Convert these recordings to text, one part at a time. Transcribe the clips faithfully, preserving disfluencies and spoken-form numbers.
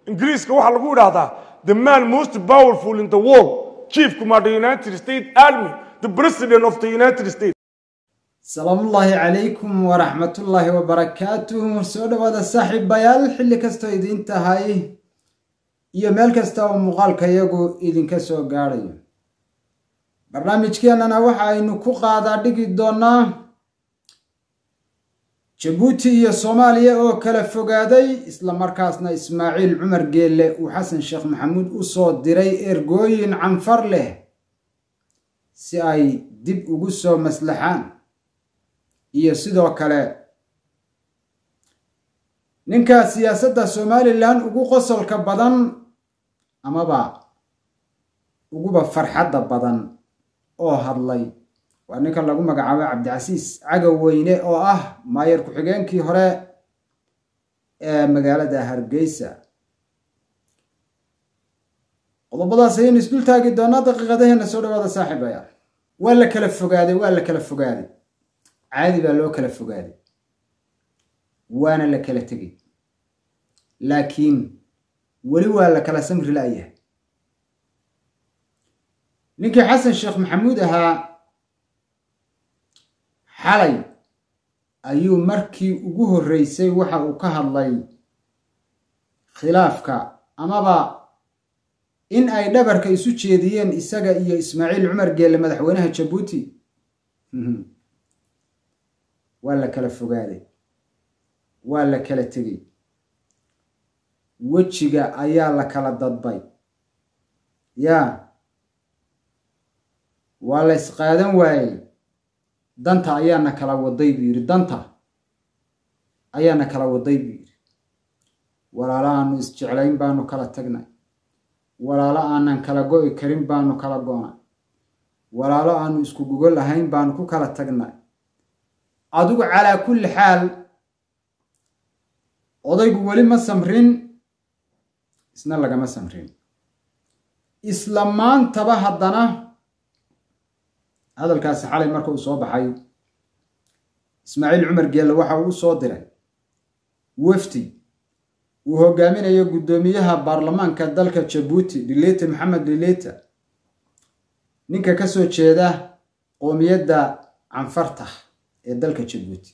ingiriiska waxa lagu yiraahdaa the man most powerful in the world chief commander United States Army the president of the United States. salaamullaahi calaykum waraxmatullaahi wabarakaatuh. soo dhawaada saaxiibayaal xilli kasta idin tahay iyo meel kasta oo muuqaalka iyagu idinka soo gaarayo. barnaamijkeenana waxa aynu ku qaadaa dhigi doonaa Djibouti iyo Soomaaliya oo kala fogaaday isla markaasna Ismaaciil Cumar Geelle uu Xasan Sheekh Maxamuud u soo diray ergooyin canfar leh si ay dib ugu soo maslaxaan iyo sidoo kale ninka siyaasadda Somaliland ugu qosolka badan amaba uguba farxadda badan oo hadlay waa ninka lagu magacaabo Cabdicasiis Cagaweyne oo ah maayar ku-xigeenkii hore ee magaalada Hargeysa. qodobadaas ayaynu isdul taagi doonaa daqiiqadaheena. soo dhawaada saaxiibayaal. waa la kala fogaaday waa la kala fogaaday caadi baa loo kala fogaaday waana la kala tegay laakiin weli waa la kala samri la'yahay. ninkii Xasan Sheekh Maxamuud ahaa xalay ayuu markii ugu horeysay waxa uu ka hadlay khilaafka amaba in ay dhabarka isu jeediyeen isaga iyo Ismaaciil Cumar Geelle madaxweynaha Djibouti. waa la kala fogaaday waa la kala tegay wejiga ayaa la kala dadbay yaa waa la isqaadan waayey. danta ayaana kala waday buu yiri danta ayaana kala waday buu yiri walaalo aanu isjeclayn baanu kala tagnay walaalo aanan kala go'i karin baanu kala go'nay walaalo aanu isku gogol lahayn baanu ku kala tagnay. adigu calaa kulli xaal odaygu weli ma samrin isna lagama samrin. isla maantaba haddana hadalkaasi xalay marka uu soo baxay Ismaaciil Cumar Geelle waxa uu soo diray wafdi uu hogaaminayo gudoomiyaha baarlamaanka dalka Djibouti Dilete Maxamed Dilete ninka ka soo jeeda qoomiyadda canfarta ee dalka Djibouti.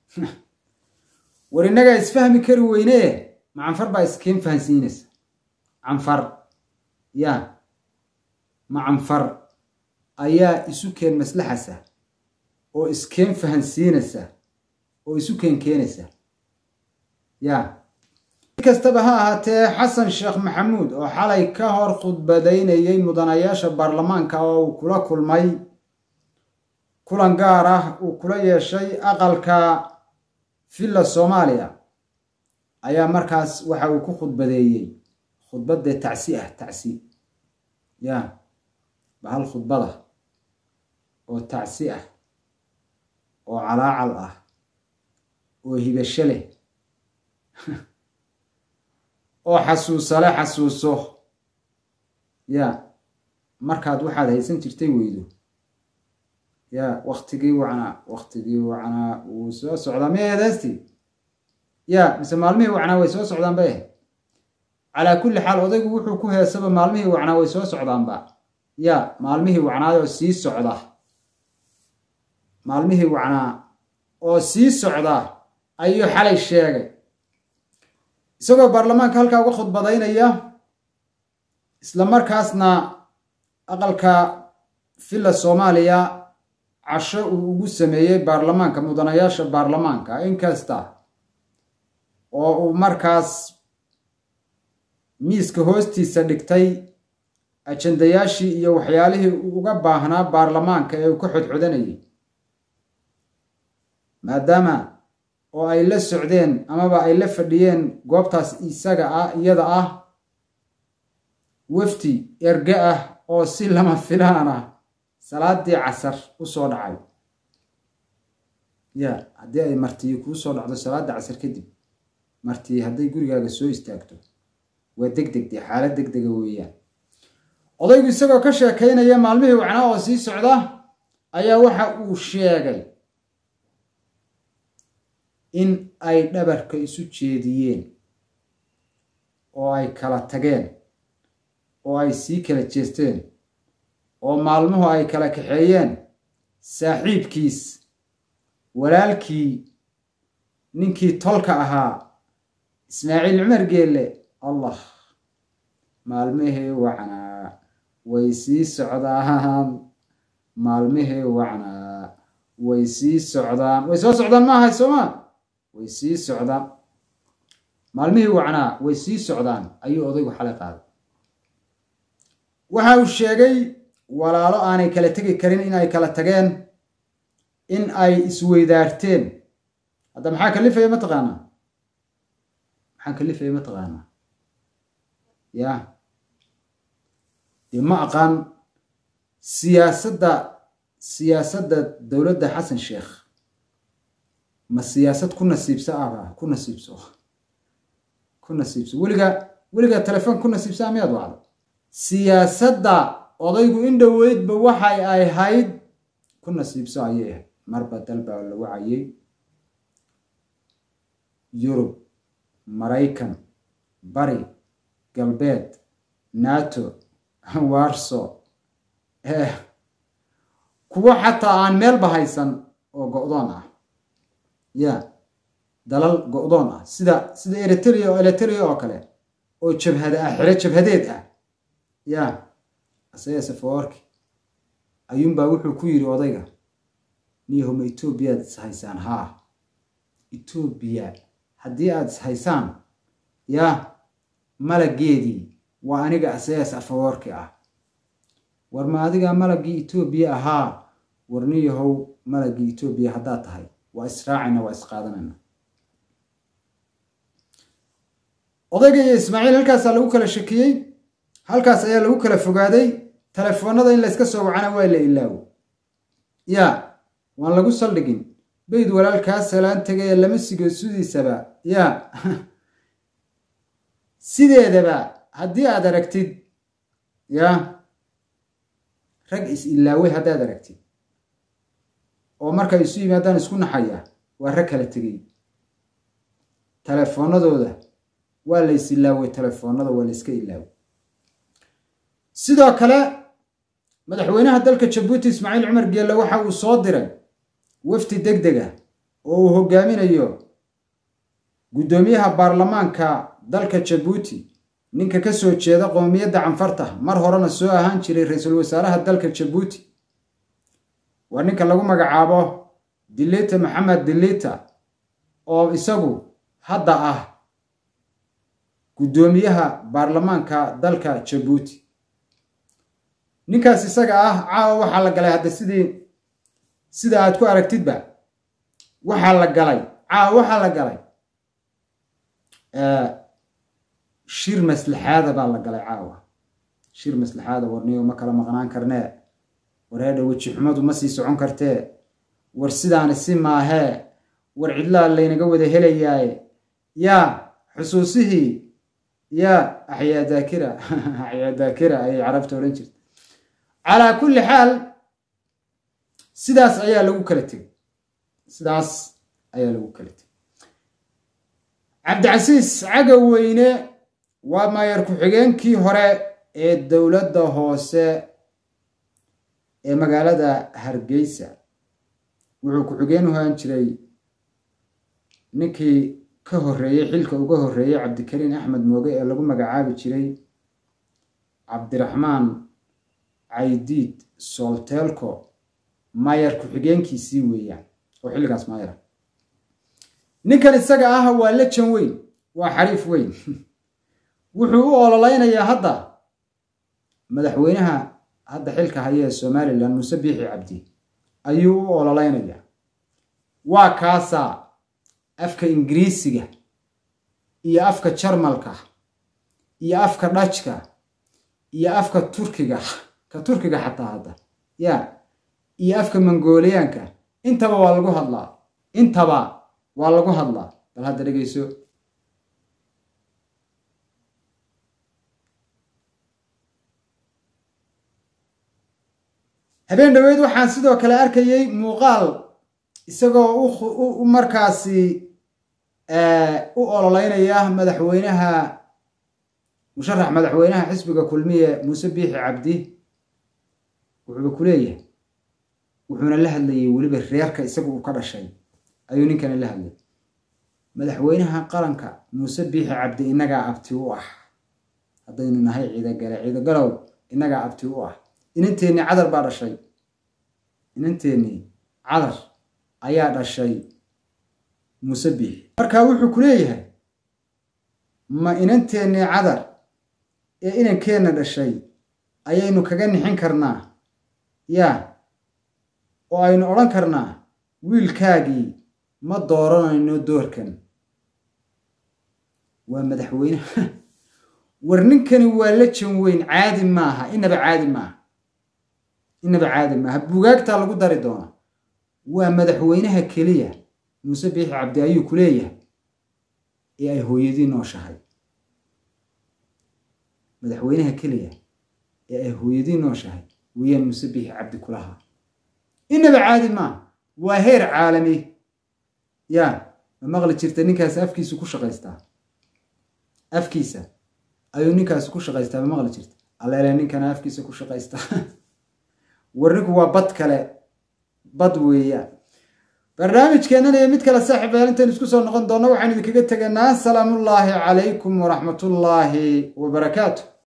war inaga isfahmi kari weyne ma canfar baa iskeen fahansiinaysa canfar ya ma canfar ayaa isu keen maslaxasa oo iskeen fahansiinaysa oo isu keen keenaysa ya kastaba ha ahaatee Xasan Sheekh Maxamuud oo xalay ka hor khudbadaynayay mudanayaasha baarlamaanka oo kula kulmay kulan gaar ah uu kula yeeshay aqalka Villa Soomaaliya ayaa markaas waxa uu ku khudbadeeyay khudbadda tacsi ah tacsi ya bahal khudbada oo tacsi ah oo calaacal ah oo hibasho leh oo xasuusale xasuuso ya markaad waxaad haysan jirtay weydo ya waqtigii wacna waqtigii wacna uu soo socdaa meedaasti ya mise maalmihii wacna way soo socdaan bay calaa kulli xaal odaygu wuxuu ku heesaba maalmihii wacna way soo socdaanba ya maalmihii wacnaa oo sii socda maalmihii wacnaa oo sii socda ayuu xalay sheegay isagoo baarlamaanka halkaa uga khudbadaynaya isla markaasna aqalka Villa Soomaaliya casho uu ugu sameeyay baarlamaanka mudanayaasha baarlamaanka inkasta oo uu markaas miiska hoostiisa dhigtay ajandayaashii iyo waxyaalihii uga baahnaa baarlamaanka ee uu ka xodxodanayay maadaama oo ay la socdeen amaba ay la fadhiyeen goobtaas isaga ah iyada ah wafdi erga ah oo si lama filaan ah salaadii casar u soo dhacay ya haddii ay martii kuu soo dhacdo salaada casar kadib martii hadday gurigaaga soo istaagto waa degdegdii xaalad degdega weeyaan. odaygu isagoo ka sheekaynaya maalmihii wacnaa oo sii socda ayaa waxa uu sheegay in ay dhabarka isu jeediyeen oo ay kala tageen oo ay sii kala jeesteen oo maalmuhu ay kala kaxeeyeen saaxiibkiis walaalkii ninkii tolka ahaa ismaaciil cumar geelle allah maalmihii wacnaa way sii socdaan maalmihii wacnaa way sii socdaan way soo socdaan ma ahay sooma way sii socdaan maalmihii wacnaa way sii socdaan ayuu odaygu xalay qaaday waxa uu sheegay walaalo aanay kala tegi karin in ay kala tageen in ay isweydaarteen hadda maxaa kalifaya ma taqaanaa maxaa kalifaya ma taqaanaa ya dee ma aqaan siyaasadda siyaasadda dowladda xasan sheekh ma siyaasad ku nasiibsa ah ku nasiibso ku nasiibso weliga weliga telefoon ku nasiibsa miyaad wacdo siyaasadda odaygu in dhoweydba waxay ay ahayd ku nasiibso ayay ahayd marba dalba la wacayay yurub maraykan bari galbeed nato warso eh kuwa xataa aan meelba haysan oo go'doon ah ya dalal go'doon ah sida sida eritrea oo eritrea oo kale oo jabhada ah xire jabhadeed ah ya asaya safarki ayuun baa wuxuu ku yiri odayga niyahuma Ethiopia haysaan ha Ethiopia haddii aad haysaan ya malageedii waa aniga asaya safarki ah war ma adiga malagii Ethiopia ahaa warniyahow malagii Ethiopia haddaa tahay waa israacina waa isqaadanana odayga iyo Ismaaciil halkaas lagu kala shakiyay halkaas ayaa lagu kala fogaaday telefoonada in la iska soo wacana waa la ilaawo ya waan lagu saldhigin bayd walaalkaas salaan tagay lama sigo sudiisaba ya sideedaba haddii aad aragtid ya rag is ilaaway haddaad aragtid oo marka isu yimaadaan isku naxaya waa rag kala tegay telefoonadooda waa la is ilaaway telefoonada waa la iska ilaaway sidoo kale madaxweynaha dalka Djibouti Ismaaciil Cumar Geelle waxa uu soo diray wafdi degdeg ah oo uu hogaaminayo gudoomiyaha baarlamaanka dalka Djibouti ninka ka soo jeeda qoomiyadda Canfarta mar horena soo ahaan jiray ra'iisul wasaaraha dalka Djibouti waa ninka lagu magacaabo Dilita Maxamed Dilita oo isagu hadda ah gudoomiyaha baarlamaanka dalka Djibouti ninkaas isaga ah caawa waxa la galay hadda sidii sida aad ku aragtidba waxa la galay caawa waxa la galay ee shir maslaxaada baa la galay caawa shir maslaxaada warniyo ma kala maqnaan karnaa wareeda waji xumadu ma sii socon kartee war sidaan si maahe war cidla laynaga wada helayaay ya xusuusihi ya ahya daakira ahya daakira ay carabta oran jirtay على كل حال sidaas ayaa lagu kala tagay sidaas ayaa lagu kala tagay Cabdicasiis Cagaweyne waa maayar ku xigeenkii hore ee dawladda hoose ee magaalada Hargeysa wuxuu ku xigeen u haan jiray ninkii ka horeeyay xilka uga horeeyay Cabdikariin Axmed Mooge ee lagu magacaabi jiray Cabdiraxmaan عيديد سولتيلكو ماير كحجينكيسي ويان وحلقاس ماير نكن isaga ah waa la jan weyn waa xariif weyn wuxuu u ololaynaya hadda madaxweynaha hadda xilka haya Soomaaliland Muuse Biixi Cabdi ayuu u ololaynaya waa kaasa afka Ingiriisiga iyo afka Jarmalka iyo afka Dutchka iyo afka Turkiga ka Turkiga xataa hadda ya iyo afka Mongolianka intaba waa lagu hadlaa intaba waa lagu hadlaa bal hadda dhageyso habeen dhaweyd waxaan sidoo kale arkayay muuqaal isagoo u markaasi ee u ololeynaya madaxweynaha musharax madaxweynaha xisbiga kulmiye muuse biixi cabdi wuxuu ku leeyahay wuxuuna la hadlayay weliba reerka isagu uu ka dhashay ayuu ninkana la hadlay madaxweynaha qaranka muuse biixi cabdi inaga abti u ah haddaynu nahay ciida gale ciida galow inaga abti u ah inanteeni cadar baa dhashay inanteeni cadar ayaa dhashay muuse biixi marka wuxuu ku leeyahay ma inanteeni cadar ee inankeena dhashay ayaynu kaga nixin karnaa yaa oo aynu odhan karnaa wiilkaagii ma dooranayno doorkan waa madaxweynaha war ninkani waa la jan weyn caadi maaha inaba caadi maaha inaba caadi maaha buugaagtaa lagu dari doona waa madaxweynaha keliya muuse biixi cabdi ayuu ku leeyahay ee ay hooyadii nooshahay madaxweynaha keliya ee ay hooyadii nooshahay weeyaan muuse biixi cabdi kulahaa inaba caadi maaha waa heer caalami yaa ma maqli jirta ninkaas afkiisu ku shaqaystaa afkiisa ayuu ninkaas ku shaqaystaa ma maqli jirta alleele ninkana afkiisa ku shaqaystaa war ninku waa bad kale bad weeyaan barnaamijkeennan iyo mid kale saaxiib yaal intaan isku soo noqon doona waxaan idinkaga teganaa salaamullaahi calaykum waraxmatullaahi wabarakaatu